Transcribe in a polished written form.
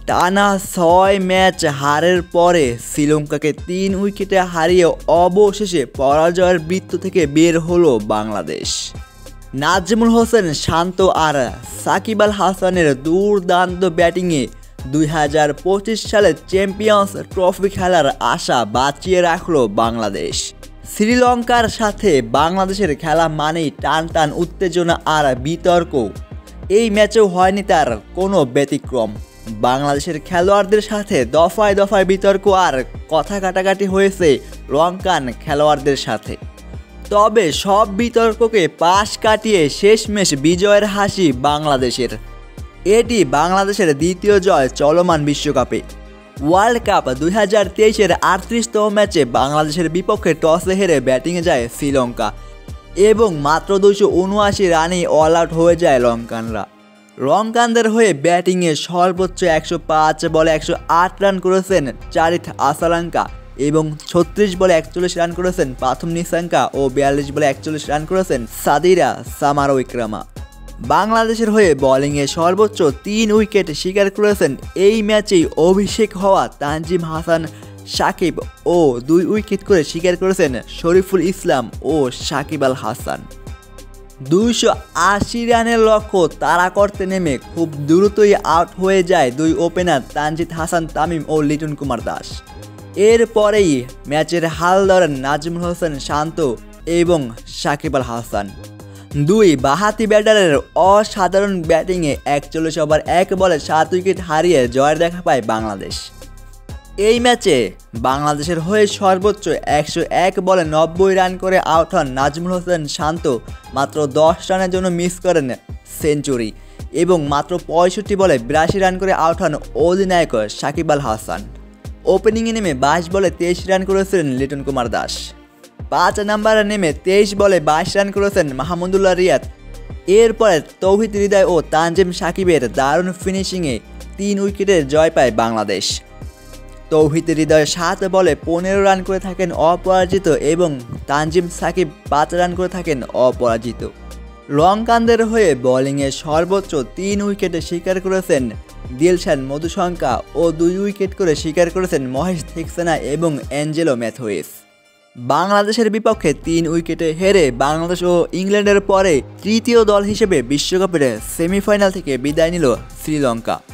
টানা ৬ ম্যাচ হারের পরে শ্রীলঙ্কাকে ৩ উইকেটে হারিয়ে অবশেষে পরাজয়ের বৃত্ত থেকে বের হলো বাংলাদেশ। নাজমুল হোসেন শান্ত আর সাকিব আল হাসানের দুর্দান্ত ব্যাটিংয়ে ২০২৫ সালে চ্যাম্পিয়ন্স ট্রফি খেলার আশা বাঁচিয়ে রাখল বাংলাদেশ। শ্রীলঙ্কার সাথে বাংলাদেশের খেলা মানেই টান টান উত্তেজনা আর বিতর্ক। এই ম্যাচেও হয়নি তার কোনো ব্যতিক্রম। বাংলাদেশের খেলোয়াড়দের সাথে দফায় দফায় বিতর্ক আর কথা কাটাকাটি হয়েছে লঙ্কান খেলোয়াড়দের সাথে। তবে সব বিতর্ককে পাশ কাটিয়ে শেষমেশ বিজয়ের হাসি বাংলাদেশের। এটি বাংলাদেশের দ্বিতীয় জয় চলমান বিশ্বকাপে। ওয়ার্ল্ড কাপ ২০২৩-এর ৩৮তম ম্যাচে বাংলাদেশের বিপক্ষে টসে হেরে ব্যাটিংয়ে যায় শ্রীলঙ্কা এবং মাত্র ২৭৯ রানেই অল আউট হয়ে যায় লঙ্কানরা। লঙ্কানদের হয়ে ব্যাটিংয়ে সর্বোচ্চ ১০৫ বলে ১০৮ রান করেছেন চারিথ আসালাঙ্কা এবং ৩৬ বলে ৪১ রান করেছেন প্রথম নিসাঙ্কা ও ৪২ বলে ৪১ রান করেছেন সাদিরা সামারউইক্রামা। বাংলাদেশের হয়ে বোলিংয়ে সর্বোচ্চ ৩ উইকেট শিকার করেছেন এই ম্যাচেই অভিষেক হওয়া তানজিম হাসান সাকিব ও ২ উইকেট করে শিকার করেছেন শরীফুল ইসলাম ও সাকিব আল হাসান। ২৮০ রানের লক্ষ্য তাড়া করতে নেমে খুব দ্রুতই আউট হয়ে যায় দুই ওপেনার তানজিদ হাসান তামিম ও লিটন কুমার দাস। এরপরেই ম্যাচের হাল ধরেন নাজমুল হোসেন শান্ত এবং সাকিব আল হাসান। দুই বাঁহাতি ব্যাটারের অসাধারণ ব্যাটিংয়ে ৪১ ওভার ১ বলে ৭ উইকেট হারিয়ে জয়ের দেখা পায় বাংলাদেশ। এই ম্যাচে বাংলাদেশের হয়ে সর্বোচ্চ ১০১ বলে ৯০ রান করে আউট হন নাজমুল হোসেন শান্ত। মাত্র ১০ রানের জন্য মিস করেন সেঞ্চুরি এবং মাত্র ৬৫ বলে ৮২ রান করে আউট হন অধিনায়ক সাকিব আল হাসান। ওপেনিংয়ে নেমে ২২ বলে ২৩ রান করেছিলেন লিটন কুমার দাস। ৫ নম্বরে নেমে ২৩ বলে ২২ রান করেছেন মাহমুদুল্লাহ রিয়াদ। এরপরে তৌহিদ হৃদয় ও তানজিম সাকিবের দারুণ ফিনিশিংয়ে ৩ উইকেটের জয় পায় বাংলাদেশ। তৌহিদ হৃদয় ৭ বলে ১৫ রান করে থাকেন অপরাজিত এবং তানজিম সাকিব ৫ রান করে থাকেন অপরাজিত। লঙ্কানদের হয়ে বোলিংয়ে সর্বোচ্চ ৩ উইকেটে শিকার করেছেন দিলশান মধুশঙ্কা ও ২ উইকেট করে শিকার করেছেন মহেশ থিকসেনা এবং অ্যাঞ্জেলো ম্যাথুইস। বাংলাদেশের বিপক্ষে ৩ উইকেটে হেরে বাংলাদেশ ও ইংল্যান্ডের পরে তৃতীয় দল হিসেবে বিশ্বকাপের সেমিফাইনাল থেকে বিদায় নিল শ্রীলঙ্কা।